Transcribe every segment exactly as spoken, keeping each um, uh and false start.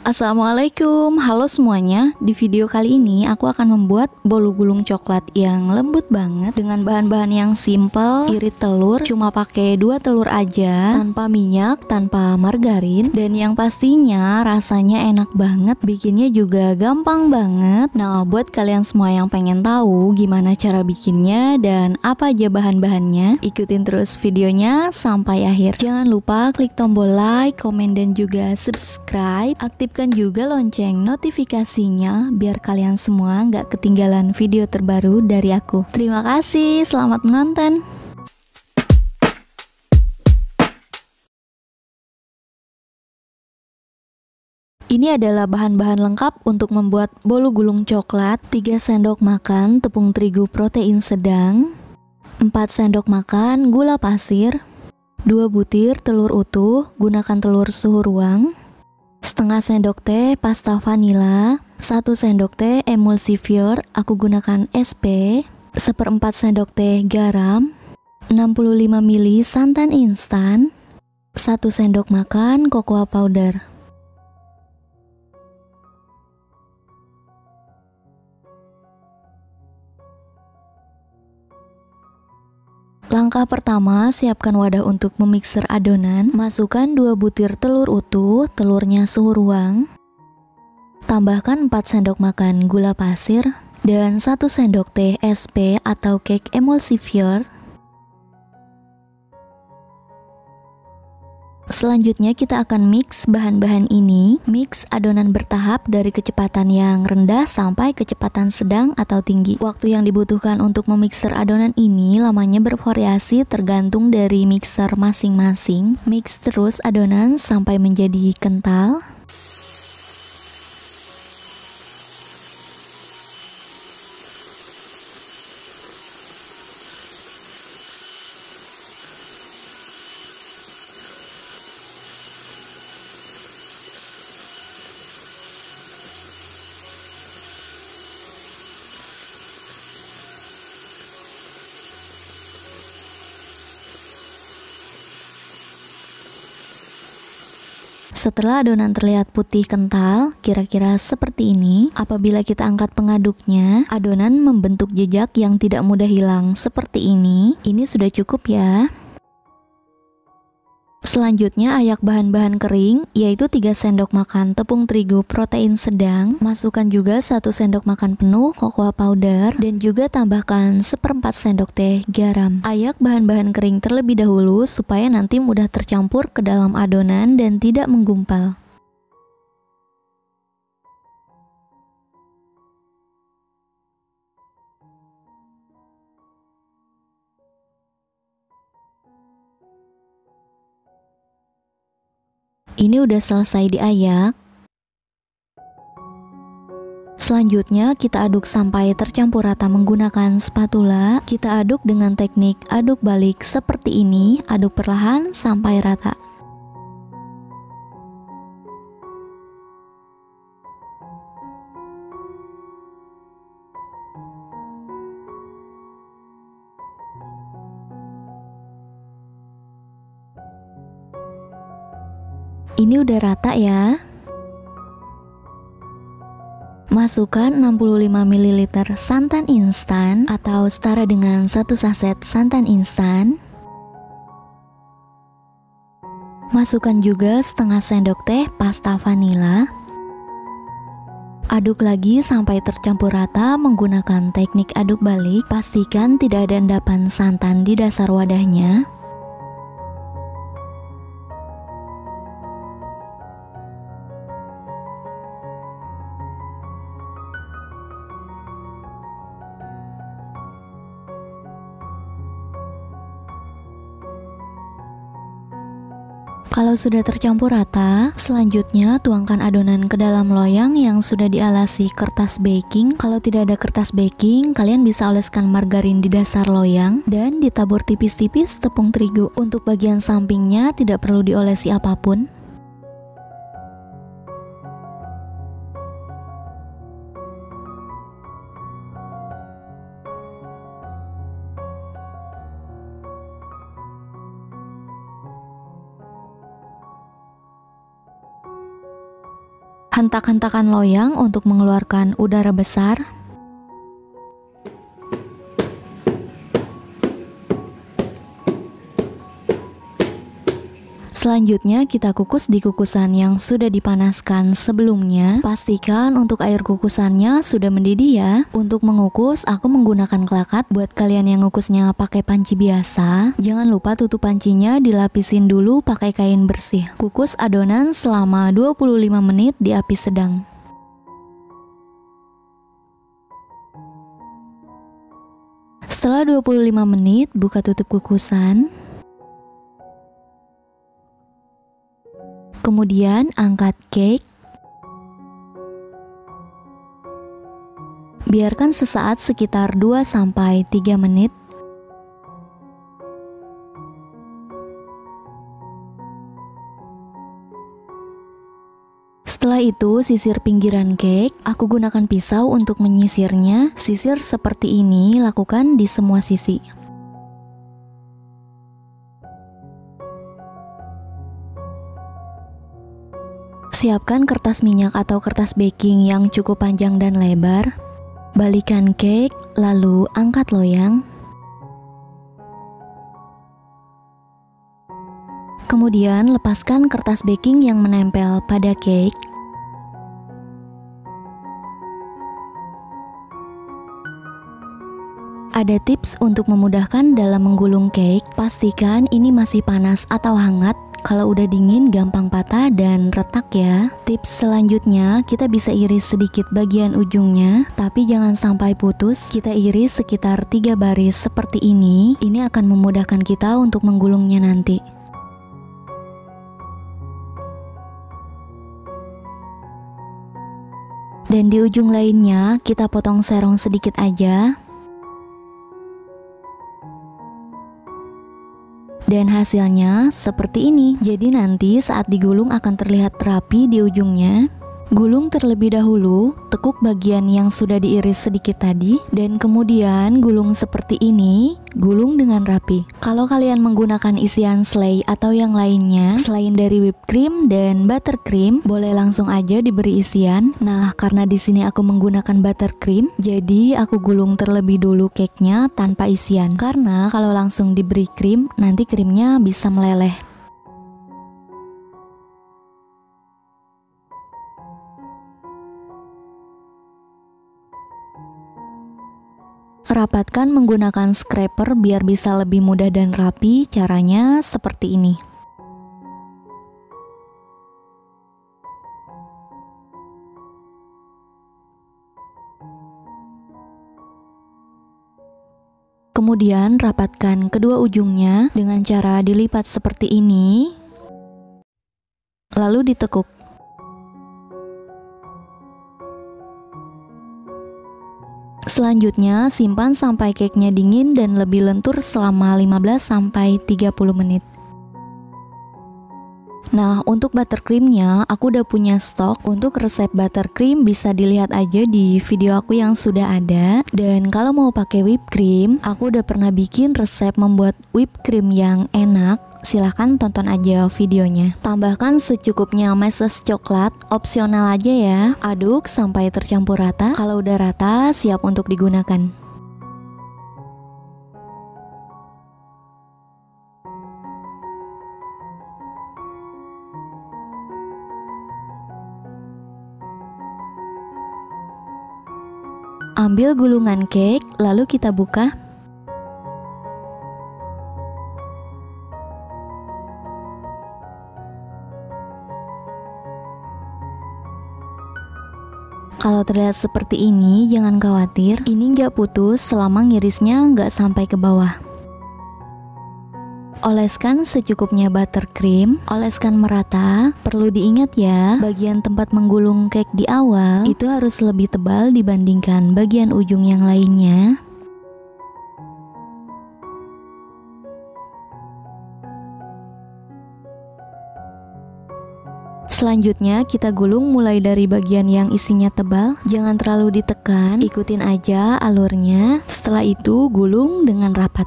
Assalamualaikum, halo semuanya. Di video kali ini aku akan membuat bolu gulung coklat yang lembut banget dengan bahan-bahan yang simple. Irit telur, cuma pakai dua telur aja, tanpa minyak, tanpa margarin, dan yang pastinya rasanya enak banget. Bikinnya juga gampang banget. Nah, buat kalian semua yang pengen tahu gimana cara bikinnya dan apa aja bahan-bahannya, ikutin terus videonya sampai akhir. Jangan lupa klik tombol like, komen, dan juga subscribe. Aktifkan juga lonceng notifikasinya biar kalian semua nggak ketinggalan video terbaru dari aku. Terima kasih, selamat menonton. Ini adalah bahan-bahan lengkap untuk membuat bolu gulung coklat. Tiga sendok makan tepung terigu protein sedang, empat sendok makan gula pasir, dua butir telur utuh, gunakan telur suhu ruang, setengah sendok teh pasta vanila, satu sendok teh emulsifier, aku gunakan S P, seperempat sendok teh garam, enam puluh lima mililiter santan instan, satu sendok makan cocoa powder. Langkah pertama, siapkan wadah untuk memixer adonan. Masukkan dua butir telur utuh, telurnya suhu ruang. Tambahkan empat sendok makan gula pasir dan satu sendok teh S P atau cake emulsifier. Selanjutnya kita akan mix bahan-bahan ini. Mix adonan bertahap dari kecepatan yang rendah sampai kecepatan sedang atau tinggi. Waktu yang dibutuhkan untuk memixer adonan ini lamanya bervariasi tergantung dari mixer masing-masing. Mix terus adonan sampai menjadi kental. Setelah adonan terlihat putih kental, kira-kira seperti ini, apabila kita angkat pengaduknya, adonan membentuk jejak yang tidak mudah hilang seperti ini. Ini sudah cukup ya. Selanjutnya ayak bahan-bahan kering, yaitu tiga sendok makan tepung terigu protein sedang. Masukkan juga satu sendok makan penuh cocoa powder dan juga tambahkan seperempat sendok teh garam. Ayak bahan-bahan kering terlebih dahulu supaya nanti mudah tercampur ke dalam adonan dan tidak menggumpal. Ini udah selesai diayak. Selanjutnya kita aduk sampai tercampur rata menggunakan spatula. Kita aduk dengan teknik aduk balik seperti ini, aduk perlahan sampai rata. Ini udah rata ya. Masukkan enam puluh lima mililiter santan instan atau setara dengan satu saset santan instan. Masukkan juga setengah sendok teh pasta vanila. Aduk lagi sampai tercampur rata menggunakan teknik aduk balik. Pastikan tidak ada endapan santan di dasar wadahnya. Kalau sudah tercampur rata, selanjutnya tuangkan adonan ke dalam loyang yang sudah dialasi kertas baking. Kalau tidak ada kertas baking, kalian bisa oleskan margarin di dasar loyang dan ditabur tipis-tipis tepung terigu. Untuk bagian sampingnya tidak perlu diolesi apapun. hentak-hentakan loyang untuk mengeluarkan udara besar. Selanjutnya kita kukus di kukusan yang sudah dipanaskan sebelumnya. Pastikan untuk air kukusannya sudah mendidih ya. Untuk mengukus aku menggunakan kelakat. Buat kalian yang ngukusnya pakai panci biasa, jangan lupa tutup pancinya dilapisin dulu pakai kain bersih. Kukus adonan selama dua puluh lima menit di api sedang. Setelah dua puluh lima menit, buka tutup kukusan. Kemudian angkat cake. Biarkan sesaat sekitar dua sampai tiga menit. Setelah itu sisir pinggiran cake. Aku gunakan pisau untuk menyisirnya. Sisir seperti ini lakukan di semua sisi. Siapkan kertas minyak atau kertas baking yang cukup panjang dan lebar. Balikan cake, lalu angkat loyang. Kemudian lepaskan kertas baking yang menempel pada cake. Ada tips untuk memudahkan dalam menggulung cake. Pastikan ini masih panas atau hangat. Kalau udah dingin gampang patah dan retak ya. Tips selanjutnya, kita bisa iris sedikit bagian ujungnya, tapi jangan sampai putus. Kita iris sekitar tiga baris seperti ini. Ini akan memudahkan kita untuk menggulungnya nanti. Dan di ujung lainnya kita potong serong sedikit aja. Dan hasilnya seperti ini. Jadi nanti saat digulung akan terlihat rapi di ujungnya. Gulung terlebih dahulu, tekuk bagian yang sudah diiris sedikit tadi, dan kemudian gulung seperti ini, gulung dengan rapi. Kalau kalian menggunakan isian selai atau yang lainnya, selain dari whipped cream dan buttercream, boleh langsung aja diberi isian. Nah, karena di sini aku menggunakan buttercream, jadi aku gulung terlebih dulu cake-nya tanpa isian. Karena kalau langsung diberi krim, nanti krimnya bisa meleleh. Rapatkan menggunakan scraper biar bisa lebih mudah dan rapi. Caranya seperti ini. Kemudian rapatkan kedua ujungnya dengan cara dilipat seperti ini. Lalu ditekuk. Selanjutnya, simpan sampai cake-nya dingin dan lebih lentur selama lima belas sampai tiga puluh menit. Nah, untuk buttercreamnya, aku udah punya stok. Untuk resep buttercream bisa dilihat aja di video aku yang sudah ada. Dan kalau mau pakai whipped cream, aku udah pernah bikin resep membuat whipped cream yang enak. Silahkan tonton aja videonya. Tambahkan secukupnya meses coklat, opsional aja ya. Aduk sampai tercampur rata. Kalau udah rata, siap untuk digunakan. Ambil gulungan cake, lalu kita buka. Kalau terlihat seperti ini, jangan khawatir. Ini nggak putus selama ngirisnya nggak sampai ke bawah. Oleskan secukupnya buttercream, oleskan merata. Perlu diingat ya, bagian tempat menggulung cake di awal itu harus lebih tebal dibandingkan bagian ujung yang lainnya. Selanjutnya kita gulung mulai dari bagian yang isinya tebal. Jangan terlalu ditekan, ikutin aja alurnya. Setelah itu gulung dengan rapat.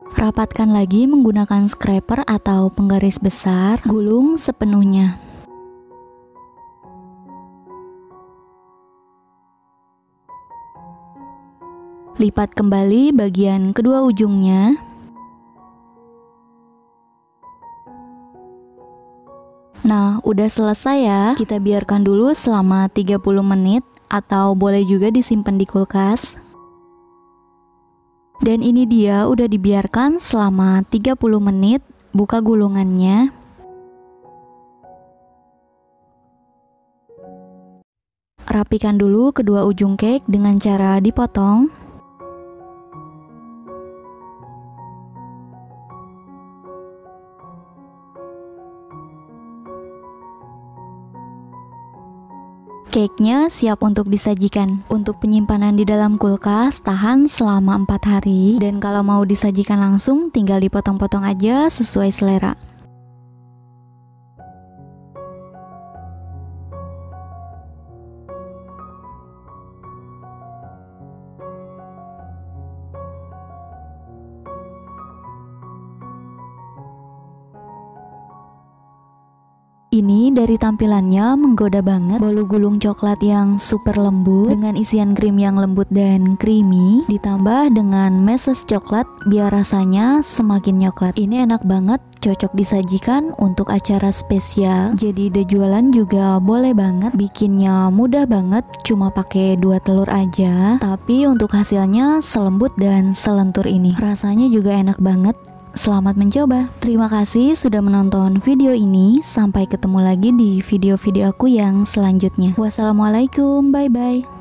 Rapatkan lagi menggunakan scraper atau penggaris besar, gulung sepenuhnya. Lipat kembali bagian kedua ujungnya. Nah, udah selesai ya. Kita biarkan dulu selama tiga puluh menit atau boleh juga disimpan di kulkas. Dan ini dia udah dibiarkan selama tiga puluh menit. Buka gulungannya. Rapikan dulu kedua ujung cake dengan cara dipotong. Cake-nya siap untuk disajikan. Untuk penyimpanan di dalam kulkas tahan selama empat hari, dan kalau mau disajikan langsung tinggal dipotong-potong aja sesuai selera. Ini dari tampilannya menggoda banget. Bolu gulung coklat yang super lembut dengan isian krim yang lembut dan creamy, ditambah dengan meses coklat biar rasanya semakin coklat. Ini enak banget, cocok disajikan untuk acara spesial. Jadi ide jualan juga boleh banget. Bikinnya mudah banget, cuma pakai dua telur aja. Tapi untuk hasilnya selembut dan selentur ini. Rasanya juga enak banget. Selamat mencoba. Terima kasih sudah menonton video ini. Sampai ketemu lagi di video-video aku yang selanjutnya. Wassalamualaikum, bye-bye.